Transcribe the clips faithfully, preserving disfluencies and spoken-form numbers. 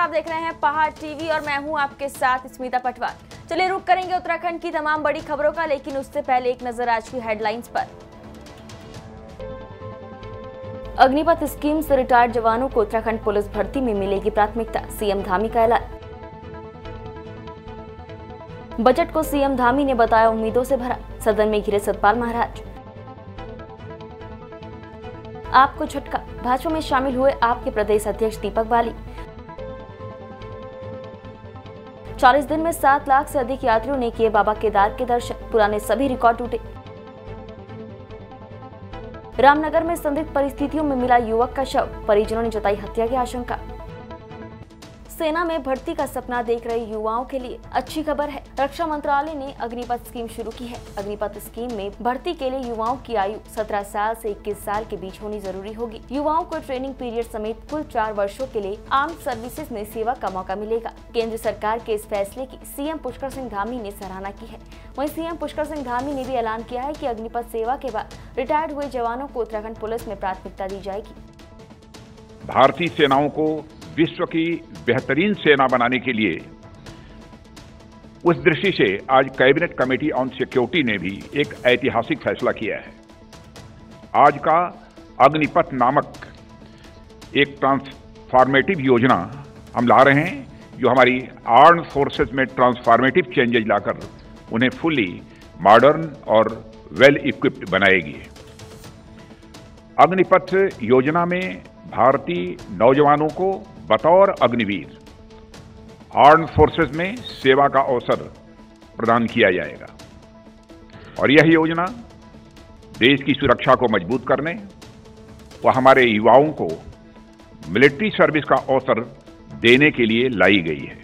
आप देख रहे हैं पहाड़ टीवी और मैं हूं आपके साथ स्मिता पटवार। चलिए रुक करेंगे उत्तराखंड की तमाम बड़ी खबरों का, लेकिन उससे पहले एक नजर आज की हेडलाइंस पर। अग्निपथ स्कीम से रिटायर्ड जवानों को उत्तराखंड पुलिस भर्ती में मिलेगी प्राथमिकता, सीएम धामी का ऐलान। बजट को सीएम धामी ने बताया उम्मीदों से भरा, सदन में घिरे सतपाल महाराज। आपको झटका, भाजपा में शामिल हुए आपके प्रदेश अध्यक्ष दीपक बाली। चालीस दिन में सात लाख से अधिक यात्रियों ने किए बाबा केदार के दर्शन, पुराने सभी रिकॉर्ड टूटे। रामनगर में संदिग्ध परिस्थितियों में मिला युवक का शव, परिजनों ने जताई हत्या की आशंका। सेना में भर्ती का सपना देख रहे युवाओं के लिए अच्छी खबर है। रक्षा मंत्रालय ने अग्निपथ स्कीम शुरू की है। अग्निपथ स्कीम में भर्ती के लिए युवाओं की आयु सत्रह साल से इक्कीस साल के बीच होनी जरूरी होगी। युवाओं को ट्रेनिंग पीरियड समेत कुल चार वर्षों के लिए आर्म्ड सर्विसेज में सेवा का मौका मिलेगा। केंद्र सरकार के इस फैसले की सीएम पुष्कर सिंह धामी ने सराहना की है। वहीं सीएम पुष्कर सिंह धामी ने भी ऐलान किया है कि अग्निपथ सेवा के बाद रिटायर्ड हुए जवानों को उत्तराखंड पुलिस में प्राथमिकता दी जाएगी। भारतीय सेनाओं को विश्व की बेहतरीन सेना बनाने के लिए उस दृष्टि से आज कैबिनेट कमेटी ऑन सिक्योरिटी ने भी एक ऐतिहासिक फैसला किया है। आज का अग्निपथ नामक एक ट्रांसफॉर्मेटिव योजना हम ला रहे हैं, जो हमारी आर्म्ड फोर्सेस में ट्रांसफॉर्मेटिव चेंजेज लाकर उन्हें फुली मॉडर्न और वेल इक्विप्ड बनाएगी। अग्निपथ योजना में भारतीय नौजवानों को बतौर अग्निवीर आर्म्ड फोर्सेस में सेवा का अवसर प्रदान किया जाएगा और यह योजना देश की सुरक्षा को मजबूत करने व हमारे युवाओं को मिलिट्री सर्विस का अवसर देने के लिए लाई गई है।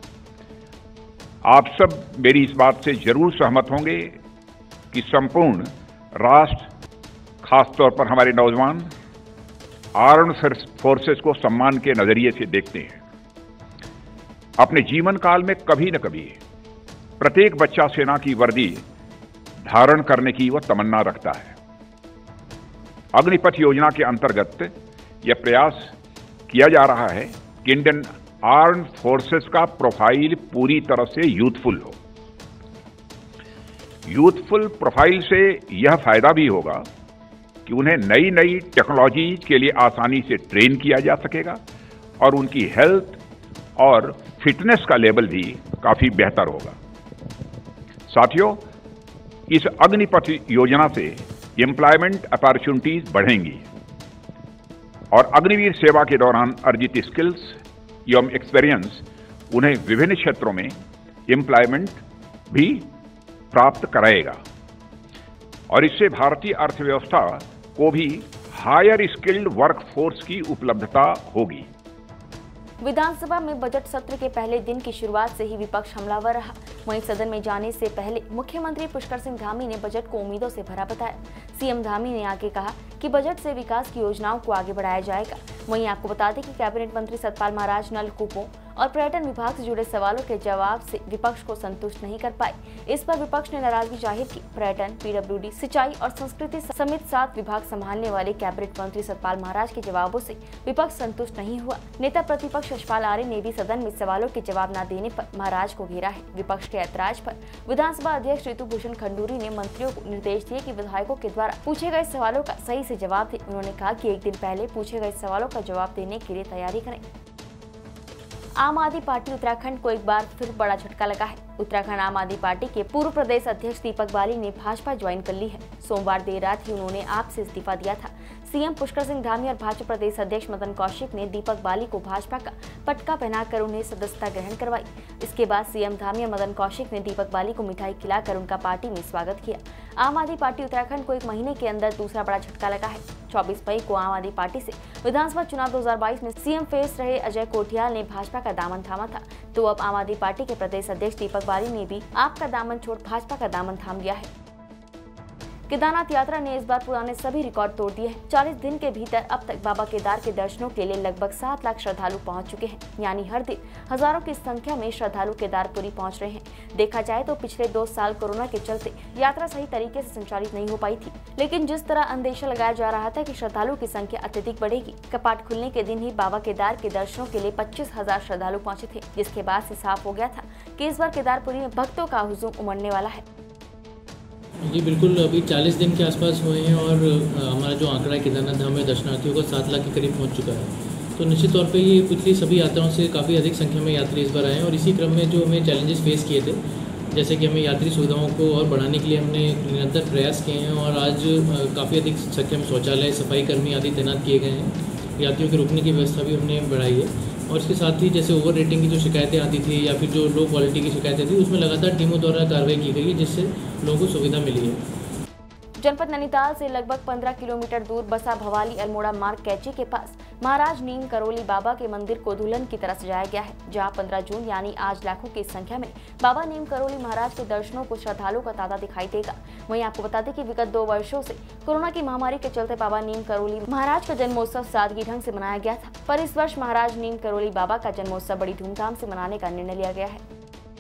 आप सब मेरी इस बात से जरूर सहमत होंगे कि संपूर्ण राष्ट्र, खासतौर पर हमारे नौजवान आर्म्ड फोर्सेस को सम्मान के नजरिए से देखते हैं। अपने जीवन काल में कभी न कभी प्रत्येक बच्चा सेना की वर्दी धारण करने की वह तमन्ना रखता है। अग्निपथ योजना के अंतर्गत यह प्रयास किया जा रहा है कि इंडियन आर्म्ड फोर्सेस का प्रोफाइल पूरी तरह से यूथफुल हो। यूथफुल प्रोफाइल से यह फायदा भी होगा कि उन्हें नई नई टेक्नोलॉजी के लिए आसानी से ट्रेन किया जा सकेगा और उनकी हेल्थ और फिटनेस का लेवल भी काफी बेहतर होगा। साथियों, इस अग्निपथ योजना से एम्प्लॉयमेंट अपॉर्चुनिटीज बढ़ेंगी और अग्निवीर सेवा के दौरान अर्जित स्किल्स एवं एक्सपीरियंस उन्हें विभिन्न क्षेत्रों में एम्प्लॉयमेंट भी प्राप्त कराएगा और इससे भारतीय अर्थव्यवस्था को भी हायर स्किल्ड वर्कफोर्स की उपलब्धता होगी। विधानसभा में बजट सत्र के पहले दिन की शुरुआत से ही विपक्ष हमलावर रहा। वहीं सदन में जाने से पहले मुख्यमंत्री पुष्कर सिंह धामी ने बजट को उम्मीदों से भरा बताया। सीएम धामी ने आगे कहा कि बजट से विकास की योजनाओं को आगे बढ़ाया जाएगा। वहीं आपको बता दें कि कैबिनेट मंत्री सतपाल महाराज नलकूपों और पर्यटन विभाग से जुड़े सवालों के जवाब से विपक्ष को संतुष्ट नहीं कर पाए। इस पर विपक्ष ने नाराजगी जाहिर की। पर्यटन, पीडब्ल्यूडी, सिंचाई और संस्कृति समेत सात विभाग संभालने वाले कैबिनेट मंत्री सतपाल महाराज के जवाबों से विपक्ष संतुष्ट नहीं हुआ। नेता प्रतिपक्ष यशपाल आर्य ने भी सदन में सवालों के जवाब न देने पर महाराज को घेरा है। विपक्ष के ऐतराज पर विधानसभा अध्यक्ष ऋतु भूषण खंडूरी ने मंत्रियों को निर्देश दिए कि विधायकों के द्वारा पूछे गए सवालों का सही से जवाब दें। उन्होंने कहा कि एक दिन पहले पूछे गए सवालों का जवाब देने के लिए तैयारी करें। आम आदमी पार्टी उत्तराखंड को एक बार फिर बड़ा झटका लगा है। उत्तराखंड आम आदमी पार्टी के पूर्व प्रदेश अध्यक्ष दीपक बाली ने भाजपा ज्वाइन कर ली है। सोमवार देर रात ही उन्होंने आप से इस्तीफा दिया था। सीएम पुष्कर सिंह धामी और भाजपा प्रदेश अध्यक्ष मदन कौशिक ने दीपक बाली को भाजपा का पटका पहनाकर उन्हें सदस्यता ग्रहण करवाई। इसके बाद सीएम धामी और मदन कौशिक ने दीपक बाली को मिठाई खिलाकर उनका पार्टी में स्वागत किया। आम आदमी पार्टी उत्तराखंड को एक महीने के अंदर दूसरा बड़ा झटका लगा है। चौबीस मई को आम आदमी पार्टी से विधानसभा चुनाव दो हजार बाईस में सीएम फेस रहे अजय कोठियाल ने भाजपा का दामन थामा था, तो अब आम आदमी पार्टी के प्रदेश अध्यक्ष दीपक बाली ने भी आपका दामन छोड़ भाजपा का दामन थाम लिया है। केदारनाथ यात्रा ने इस बार पुराने सभी रिकॉर्ड तोड़ दिए हैं। चालीस दिन के भीतर अब तक बाबा केदार के दर्शनों के लिए लगभग सात लाख श्रद्धालु पहुंच चुके हैं, यानी हर दिन हजारों की संख्या में श्रद्धालु केदारपुरी पहुंच रहे हैं। देखा जाए तो पिछले दो साल कोरोना के चलते यात्रा सही तरीके से संचालित नहीं हो पाई थी, लेकिन जिस तरह अंदेशा लगाया जा रहा था कि श्रद्धालु की संख्या अत्यधिक बढ़ेगी, कपाट खुलने के दिन ही बाबा केदार के दर्शनों के लिए पच्चीस हजार श्रद्धालु पहुंचे थे, जिसके बाद से साफ हो गया था कि इस बार केदारपुरी में भक्तों का हुजूम उमड़ने वाला है। जी बिल्कुल, अभी चालीस दिन के आसपास हुए हैं और हमारा जो आंकड़ा है केदारनाथ धाम में दर्शनार्थियों का सात लाख के करीब पहुंच चुका है। तो निश्चित तौर पे ये पिछली सभी यात्राओं से काफ़ी अधिक संख्या में यात्री इस बार आए हैं और इसी क्रम में जो हमें चैलेंजेस फेस किए थे, जैसे कि हमें यात्री सुविधाओं को और बढ़ाने के लिए हमने निरंतर प्रयास किए हैं और आज काफ़ी अधिक संख्या में शौचालय, सफाई कर्मी आदि तैनात किए गए हैं। यात्रियों के रुकने की व्यवस्था भी हमने बढ़ाई है और इसके साथ ही जैसे ओवर रेटिंग की जो शिकायतें आती थी या फिर जो लो क्वालिटी की शिकायतें थी, उसमें लगातार टीमों द्वारा कार्रवाई की गई है, जिससे लोगों को सुविधा मिली है। जनपद नैनीताल से लगभग पंद्रह किलोमीटर दूर बसा भवाली अल्मोड़ा मार्ग कैची के पास महाराज नीम करोली बाबा के मंदिर को दुल्हन की तरह सजाया गया है, जहां पंद्रह जून यानी आज लाखों की संख्या में बाबा नीम करोली महाराज के दर्शनों को श्रद्धालुओं का तांता दिखाई देगा। वहीं आपको बता दें कि विगत दो वर्षों से कोरोना की महामारी के चलते बाबा नीम करोली महाराज का जन्मोत्सव सादगी ढंग से मनाया गया था, पर इस वर्ष महाराज नीम करोली बाबा का जन्मोत्सव बड़ी धूमधाम से मनाने का निर्णय लिया गया है।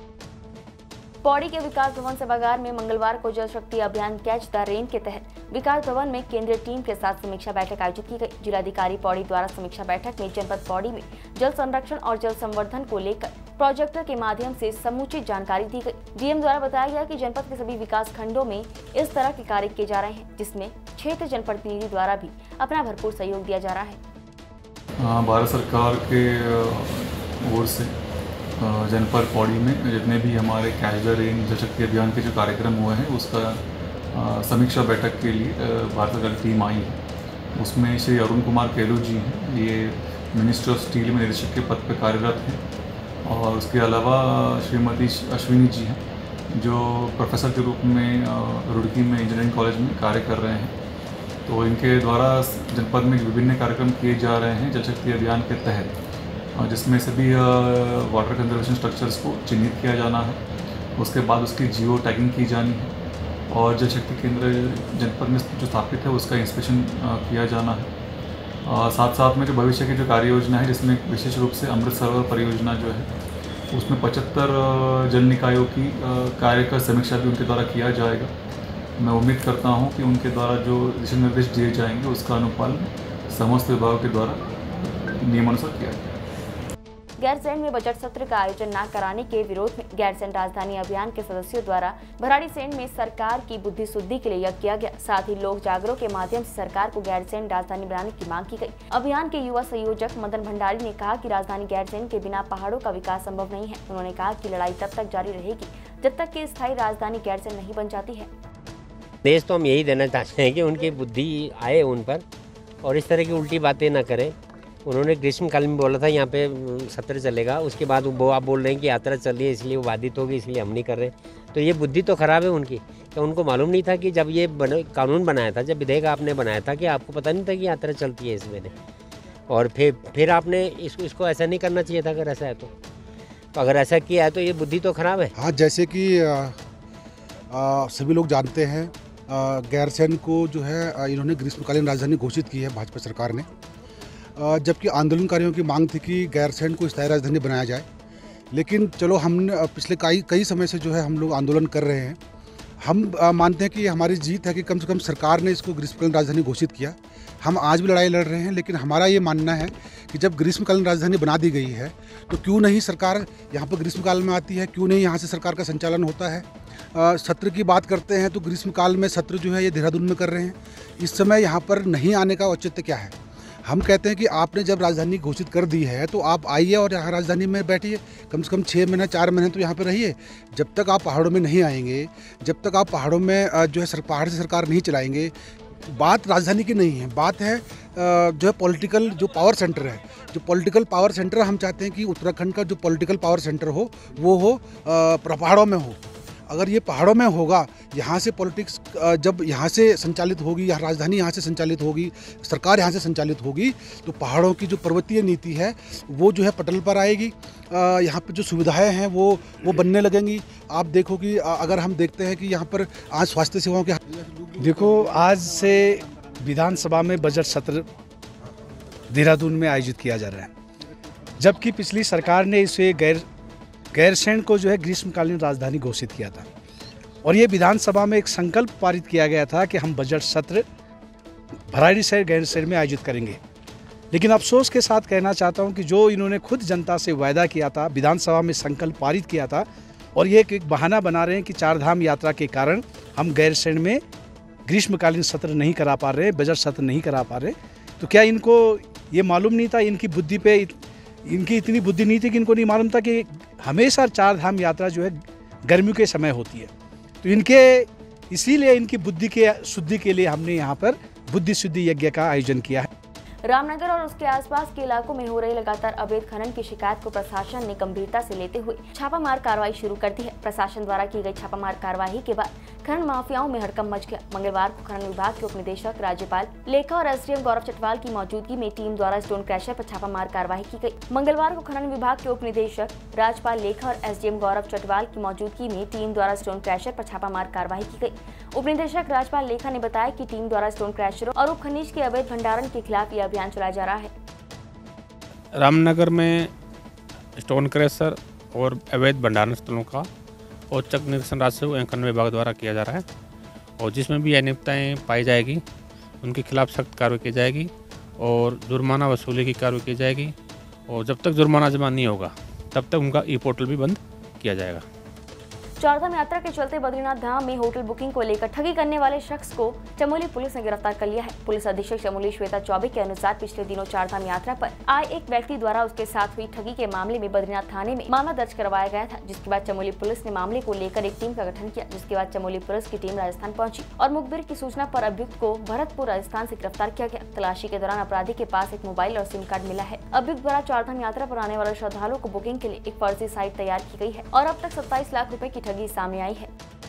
पौड़ी के विकास भवन सभागार में मंगलवार को जल शक्ति अभियान कैच द रेन के तहत विकास भवन में केंद्रीय टीम के साथ समीक्षा बैठक आयोजित की गई। जिलाधिकारी पौड़ी द्वारा समीक्षा बैठक में जनपद पौड़ी में जल संरक्षण और जल संवर्धन को लेकर प्रोजेक्टर के माध्यम से समुचित जानकारी दी गई। डीएम द्वारा बताया गया कि जनपद के सभी विकास खंडों में इस तरह के कार्य किए जा रहे हैं, जिसमें क्षेत्र जनप्रतिनिधि द्वारा भी अपना भरपूर सहयोग दिया जा रहा है। भारत सरकार के ओर से जनपद पौड़ी में जितने भी हमारे कैच द रेन जल शक्ति अभियान के जो कार्यक्रम हुए हैं, उसका समीक्षा बैठक के लिए भारत सरकार की टीम आई है। उसमें श्री अरुण कुमार केलू जी हैं, ये मिनिस्ट्री ऑफ स्टील में निदेशक के पद पर कार्यरत हैं और उसके अलावा श्रीमती अश्विनी जी हैं, जो प्रोफेसर के रूप में रुड़की में इंजीनियरिंग कॉलेज में कार्य कर रहे हैं। तो इनके द्वारा जनपद में विभिन्न कार्यक्रम किए जा रहे हैं जल शक्ति अभियान के तहत, जिसमें सभी वाटर कंजर्वेशन स्ट्रक्चर्स को चिन्हित किया जाना है। उसके बाद उसकी जियो टैगिंग की जानी है और जल शक्ति केंद्र जनपद में जो स्थापित है उसका इंस्पेक्शन किया जाना है। साथ साथ में जो भविष्य की जो कार्य योजना है, जिसमें विशेष रूप से अमृत सरोवर परियोजना जो है, उसमें पचहत्तर जल निकायों की कार्य का समीक्षा भी उनके द्वारा किया जाएगा। मैं उम्मीद करता हूँ कि उनके द्वारा जो दिशा निर्देश दिए जाएंगे उसका अनुपालन समस्त विभागों के द्वारा नियमानुसार किया जाएगा। गैरसैंण में बजट सत्र का आयोजन न कराने के विरोध में गैरसैंण राजधानी अभियान के सदस्यों द्वारा भराड़ीसैंण में सरकार की बुद्धि शुद्धि के लिए यज्ञ किया गया। साथ ही लोक जागरण के माध्यम से सरकार को गैरसैंण राजधानी बनाने की मांग की गई। अभियान के युवा संयोजक मदन भंडारी ने कहा कि राजधानी गैरसैंण के बिना पहाड़ों का विकास संभव नहीं है। उन्होंने कहा कि लड़ाई तब तक जारी रहेगी जब तक कि स्थायी राजधानी गैरसैंण नहीं बन जाती है। देश तो हम यही देना चाहते हैं कि उनकी बुद्धि आए उन पर और इस तरह की उल्टी बातें न करें। उन्होंने ग्रीष्मकाल में बोला था यहाँ पे सत्र चलेगा, उसके बाद वो आप बोल रहे हैं कि यात्रा चल रही है इसलिए वो बाधित होगी, इसलिए हम नहीं कर रहे। तो ये बुद्धि तो खराब है उनकी। तो उनको मालूम नहीं था कि जब ये बन, कानून बनाया था, जब विधेयक आपने बनाया था, कि आपको पता नहीं था कि यात्रा चलती है इसमें, और फिर फिर आपने इसको इसको ऐसा नहीं करना चाहिए था। अगर ऐसा है तो, तो अगर ऐसा किया है तो ये बुद्धि तो खराब है। हाँ, जैसे कि सभी लोग जानते हैं, गैरसैंण को जो है इन्होंने ग्रीष्मकालीन राजधानी घोषित की है भाजपा सरकार ने, जबकि आंदोलनकारियों की मांग थी कि गैरसैंण को स्थायी राजधानी बनाया जाए। लेकिन चलो, हमने पिछले कई कई समय से जो है हम लोग आंदोलन कर रहे हैं। हम आ, मानते हैं कि हमारी जीत है कि कम से कम सरकार ने इसको ग्रीष्मकालीन राजधानी घोषित किया। हम आज भी लड़ाई लड़ रहे हैं, लेकिन हमारा ये मानना है कि जब ग्रीष्मकालीन राजधानी बना दी गई है तो क्यों नहीं सरकार यहाँ पर ग्रीष्मकाल में आती है, क्यों नहीं यहाँ से सरकार का संचालन होता है। आ, सत्र की बात करते हैं तो ग्रीष्मकाल में सत्र जो है ये देहरादून में कर रहे हैं। इस समय यहाँ पर नहीं आने का औचित्य क्या है? हम कहते हैं कि आपने जब राजधानी घोषित कर दी है तो आप आइए और यहाँ राजधानी में बैठिए, कम से कम छः महीने चार महीने तो यहाँ पर रहिए। जब तक आप पहाड़ों में नहीं आएंगे, जब तक आप पहाड़ों में जो है सर पहाड़ से सरकार नहीं चलाएंगे, बात राजधानी की नहीं है, बात है जो है पॉलिटिकल जो पावर सेंटर है। जो पॉलिटिकल पावर सेंटर हम चाहते हैं कि उत्तराखंड का जो पॉलिटिकल पावर सेंटर हो वो हो पहाड़ों में हो। अगर ये पहाड़ों में होगा, यहाँ से पॉलिटिक्स जब यहाँ से संचालित होगी, यहाँ राजधानी यहाँ से संचालित होगी, सरकार यहाँ से संचालित होगी, तो पहाड़ों की जो पर्वतीय नीति है वो जो है पटल पर आएगी। यहाँ पे जो सुविधाएं हैं वो वो बनने लगेंगी। आप देखो कि अगर हम देखते हैं कि यहाँ पर आज स्वास्थ्य सेवाओं के देखो, आज से विधानसभा में बजट सत्र देहरादून में आयोजित किया जा रहा है, जबकि पिछली सरकार ने इसे गैर गैरसैंण को जो है ग्रीष्मकालीन राजधानी घोषित किया था और ये विधानसभा में एक संकल्प पारित किया गया था कि हम बजट सत्र भराड़ीसैंण गैरसैंण में आयोजित करेंगे। लेकिन अफसोस के साथ कहना चाहता हूं कि जो इन्होंने खुद जनता से वायदा किया था, विधानसभा में संकल्प पारित किया था, और ये एक बहाना बना रहे हैं कि चारधाम यात्रा के कारण हम गैरसैंण में ग्रीष्मकालीन सत्र नहीं करा पा रहे, बजट सत्र नहीं करा पा रहे। तो क्या इनको ये मालूम नहीं था, इनकी बुद्धि पे इनकी इतनी बुद्धि नहीं थी कि इनको नहीं मालूम था कि हमेशा चारधाम यात्रा जो है गर्मियों के समय होती है। तो इनके इसीलिए इनकी बुद्धि के शुद्धि के लिए हमने यहाँ पर बुद्धि शुद्धि यज्ञ का आयोजन किया है। रामनगर और उसके आसपास के इलाकों में हो रही लगातार अवैध खनन की शिकायत को प्रशासन ने गंभीरता से लेते हुए छापामार कार्रवाई शुरू कर दी है। प्रशासन द्वारा की गई छापामार कार्रवाई के बाद खनन माफियाओं में हड़कंप मच गया। मंगलवार को खनन विभाग के उप निदेशक राज्यपाल लेखा और एसडीएम गौरव चटवाल की मौजूदगी में टीम द्वारा स्टोन क्रैशर पर छापामार कार्रवाई की गई। मंगलवार को खनन विभाग के उप निदेशक राज्यपाल लेखा और एसडीएम गौरव चटवाल की मौजूदगी में टीम द्वारा स्टोन क्रैशर पर छापामार कार्रवाई की गई। उप निदेशक राज्यपाल लेखा ने बताया कि टीम द्वारा स्टोन क्रैशरों और उप खनिज के अवैध भंडारण के खिलाफ यह अभियान चलाया जा रहा है। रामनगर में स्टोन क्रैशर और अवैध भंडारण स्थलों का औचक निरीक्षण राजस्व एवं खनन विभाग द्वारा किया जा रहा है और जिसमें भी अनियमितताएं पाई जाएगी उनके खिलाफ सख्त कार्रवाई की जाएगी और जुर्माना वसूली की कार्रवाई की जाएगी और जब तक जुर्माना जमा नहीं होगा तब तक उनका ई पोर्टल भी बंद किया जाएगा। चारधाम यात्रा के चलते बद्रीनाथ धाम में होटल बुकिंग को लेकर ठगी करने वाले शख्स को चमोली पुलिस ने गिरफ्तार कर लिया है। पुलिस अधीक्षक चमोली श्वेता चौबे के अनुसार पिछले दिनों चारधाम यात्रा पर आए एक व्यक्ति द्वारा उसके साथ हुई ठगी के मामले में बद्रीनाथ थाने में मामला दर्ज करवाया गया था, जिसके बाद चमोली पुलिस ने मामले को लेकर एक टीम का गठन किया। जिसके बाद चमोली पुलिस की टीम राजस्थान पहुंची और मुखबिर की सूचना पर अभियुक्त को भरतपुर राजस्थान से गिरफ्तार किया गया। तलाशी के दौरान अपराधी के पास एक मोबाइल और सिम कार्ड मिला है। अभियुक्त द्वारा चारधाम यात्रा पर आने वाले श्रद्धालुओं को बुकिंग के लिए एक फर्जी साइट तैयार की गई है और अब तक सत्ताईस लाख रुपए की ठगी सामने आई है।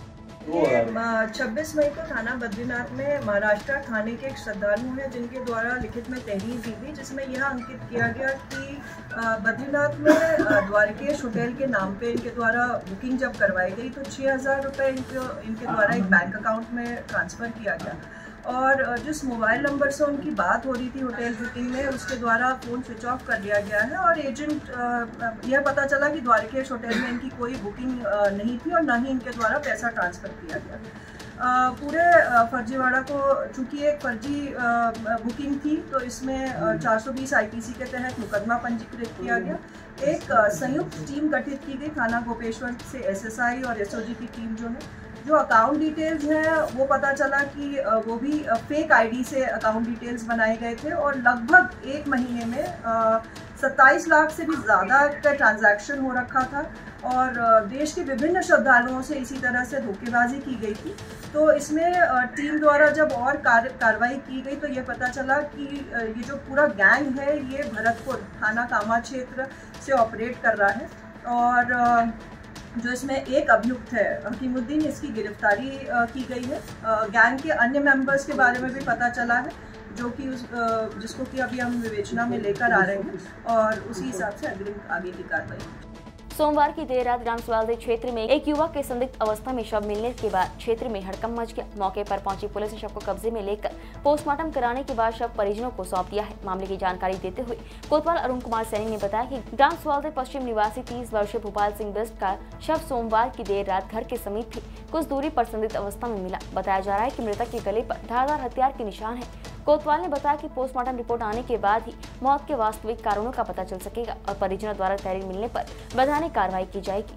छब्बीस मई को थाना बद्रीनाथ में महाराष्ट्र थाने के एक श्रद्धालु हैं जिनके द्वारा लिखित में तहरीर दी गई, जिसमें यह अंकित किया गया कि बद्रीनाथ में द्वारकेश होटल के नाम पे इनके द्वारा बुकिंग जब करवाई गई तो छः हज़ार रुपये इनके इनके द्वारा एक बैंक अकाउंट में ट्रांसफ़र किया गया और जिस मोबाइल नंबर से उनकी बात हो रही थी होटल बुकिंग में उसके द्वारा फ़ोन स्विच ऑफ कर दिया गया है और एजेंट यह पता चला कि द्वारकेश होटल में इनकी कोई बुकिंग नहीं थी और न ही इनके द्वारा पैसा ट्रांसफ़र किया गया। पूरे फर्जीवाड़ा को चूँकि एक फर्जी बुकिंग थी तो इसमें चार सौ बीस आईपीसी के तहत मुकदमा पंजीकृत किया गया। एक संयुक्त टीम गठित की गई थाना गोपेश्वर से एसएसआई और एसओजी की टीम जो है जो अकाउंट डिटेल्स हैं वो पता चला कि वो भी फेक आईडी से अकाउंट डिटेल्स बनाए गए थे और लगभग एक महीने में सत्ताईस लाख से भी ज़्यादा का ट्रांजैक्शन हो रखा था और देश के विभिन्न श्रद्धालुओं से इसी तरह से धोखेबाजी की गई थी। तो इसमें टीम द्वारा जब और कार्रवाई की गई तो ये पता चला कि ये जो पूरा गैंग है ये भरतपुर थाना कामा क्षेत्र से ऑपरेट कर रहा है और जो इसमें एक अभियुक्त है हकीमुद्दीन, इसकी गिरफ्तारी की गई है। गैंग के अन्य मेंबर्स के बारे में भी पता चला है जो कि उस जिसको कि अभी हम विवेचना में लेकर आ रहे हैं और उसी हिसाब से अग्रिम आगे की कार्रवाई। सोमवार की देर रात ग्राम स्वालदे क्षेत्र में एक युवक के संदिग्ध अवस्था में शव मिलने के बाद क्षेत्र में हड़कंप मच गया। मौके पर पहुंची पुलिस ने शव को कब्जे में लेकर पोस्टमार्टम कराने के बाद शव परिजनों को सौंप दिया है। मामले की जानकारी देते हुए कोतवाल अरुण कुमार सैनी ने बताया कि ग्राम स्वालदे पश्चिम निवासी तीस वर्षीय भोपाल सिंह बिस्ट का शव सोमवार की देर रात घर के समीप थी कुछ दूरी पर संदिग्ध अवस्था में मिला। बताया जा रहा है कि मृतक के गले पर धारदार हथियार के निशान है। कोतवाल ने बताया कि पोस्टमार्टम रिपोर्ट आने के बाद ही मौत के वास्तविक कारणों का पता चल सकेगा और परिजनों द्वारा तहरीर मिलने पर वैधानिक कार्रवाई की जाएगी।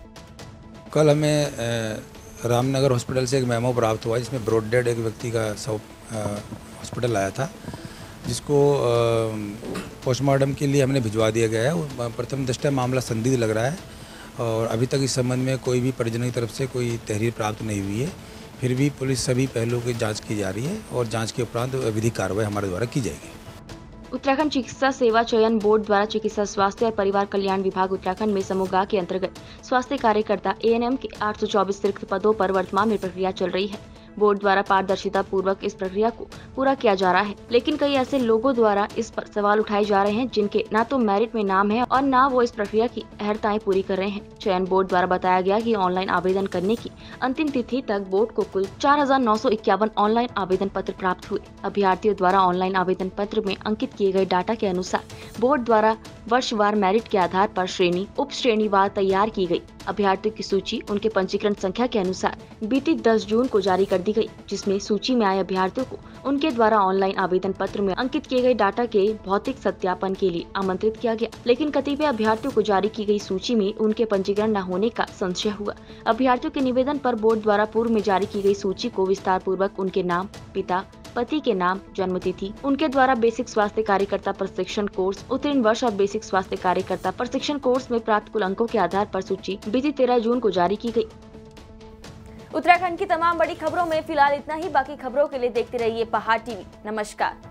कल हमें रामनगर हॉस्पिटल से एक मेमो प्राप्त हुआ जिसमें ब्रॉड डेड एक व्यक्ति का शव हॉस्पिटल आया था, जिसको पोस्टमार्टम के लिए हमने भिजवा दिया गया है। प्रथम दृष्टया मामला संदिग्ध लग रहा है और अभी तक इस संबंध में कोई भी परिजनों की तरफ से कोई तहरीर प्राप्त नहीं हुई है। फिर भी पुलिस सभी पहलुओं की जांच की जा रही है और जांच के उपरांत विधिक कार्रवाई हमारे द्वारा की जाएगी। उत्तराखंड चिकित्सा सेवा चयन बोर्ड द्वारा चिकित्सा स्वास्थ्य और परिवार कल्याण विभाग उत्तराखंड में समूह के अंतर्गत स्वास्थ्य कार्यकर्ता एएनएम के आठ सौ चौबीस रिक्त पदों पर वर्तमान में प्रक्रिया चल रही है। बोर्ड द्वारा पारदर्शिता पूर्वक इस प्रक्रिया को पूरा किया जा रहा है, लेकिन कई ऐसे लोगों द्वारा इस पर सवाल उठाए जा रहे हैं जिनके न तो मेरिट में नाम है और न वो इस प्रक्रिया की अहर्ताएं पूरी कर रहे हैं। चयन बोर्ड द्वारा बताया गया कि ऑनलाइन आवेदन करने की अंतिम तिथि तक बोर्ड को कुल चार हजार नौ सौ इक्यावन ऑनलाइन आवेदन पत्र प्राप्त हुए। अभ्यर्थियों द्वारा ऑनलाइन आवेदन पत्र में अंकित किए गए डाटा के अनुसार बोर्ड द्वारा वर्षवार मेरिट के आधार पर श्रेणी उप श्रेणीवार तैयार की गई। अभ्यर्थियों की सूची उनके पंजीकरण संख्या के अनुसार बीती दस जून को जारी कर दी गई, जिसमें सूची में आए अभ्यर्थियों को उनके द्वारा ऑनलाइन आवेदन पत्र में अंकित किए गए डाटा के भौतिक सत्यापन के लिए आमंत्रित किया गया। लेकिन कतिपय अभ्यर्थियों को जारी की गई सूची में उनके पंजीकरण न होने का संशय हुआ। अभ्यर्थियों के निवेदन पर बोर्ड द्वारा पूर्व में जारी की गई सूची को विस्तार पूर्वक उनके नाम, पिता, पति के नाम, जन्मतिथि, उनके द्वारा बेसिक स्वास्थ्य कार्यकर्ता प्रशिक्षण कोर्स, उत्तीर्ण वर्ष और बेसिक स्वास्थ्य कार्यकर्ता प्रशिक्षण कोर्स में प्राप्त कुल अंकों के आधार पर सूची बीती तेरह जून को जारी की गई। उत्तराखंड की तमाम बड़ी खबरों में फिलहाल इतना ही। बाकी खबरों के लिए देखते रहिए पहाड़ टीवी। नमस्कार।